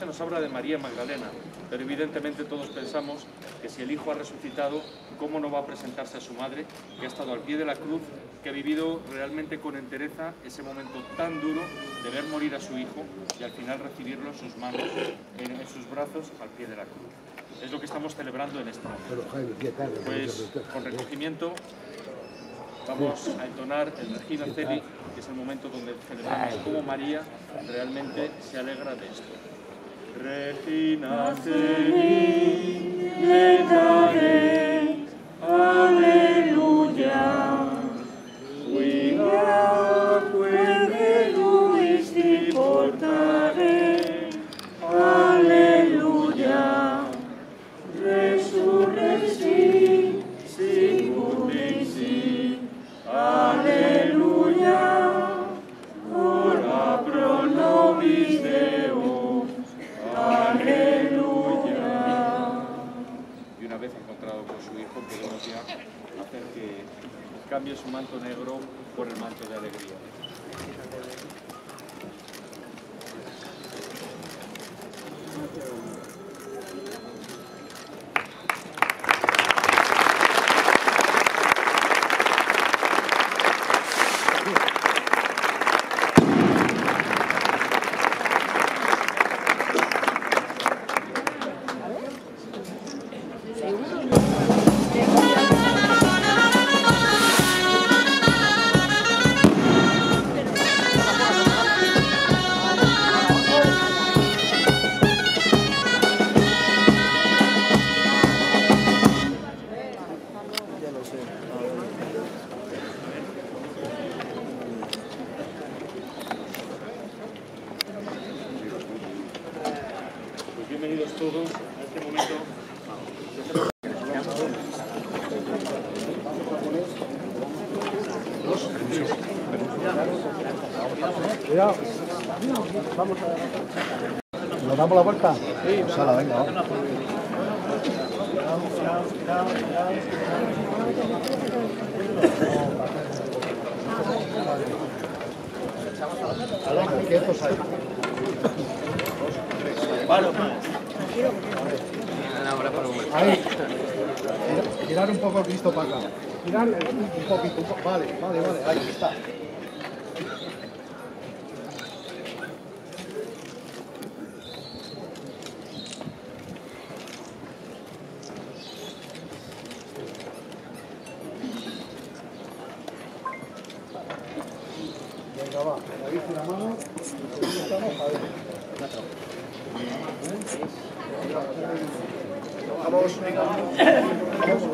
se nos habla de María Magdalena, pero evidentemente todos pensamos que si el Hijo ha resucitado, ¿cómo no va a presentarse a su madre, que ha estado al pie de la cruz, que ha vivido realmente con entereza ese momento tan duro de ver morir a su Hijo y al final recibirlo en sus manos, en sus brazos, al pie de la cruz? Es lo que estamos celebrando en este momento. Pues con recogimiento vamos a entonar el Regina Celi, que es el momento donde celebramos cómo María realmente se alegra de esto. Regina Celi, letare, aleluya, cuida que Luisti portare, aleluya, resurrexi, sicut vinci, aleluya, ora pro nobis Deus, aleluya. Y una vez encontrado con su Hijo, podemos ya hacer que cambie su manto negro por el manto de alegría. Bienvenidos todos a este momento. Cuidado. Vamos a... ¿Nos damos la vuelta? Sí. Pues ala, venga, vamos. Quietos ahí. Ahí. Girar un poco el Cristo para acá. Girar un poquito. Vale, ahí está. Venga, va. Ahí con la mano. Estamos, a ver. Vamos, venga. Vamos.